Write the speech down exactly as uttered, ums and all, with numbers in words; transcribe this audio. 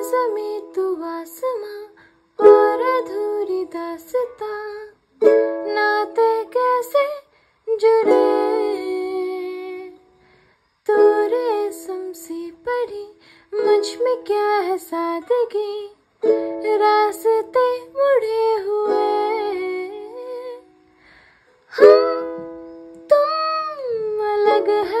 ज़मीं तू आसमां और अधूरी दास्तां, नाते कैसे जुड़े। तू रेशम सी परी, मुझ में क्या है सादगी, रास्ते मुड़े हुए। हम तुम अलग है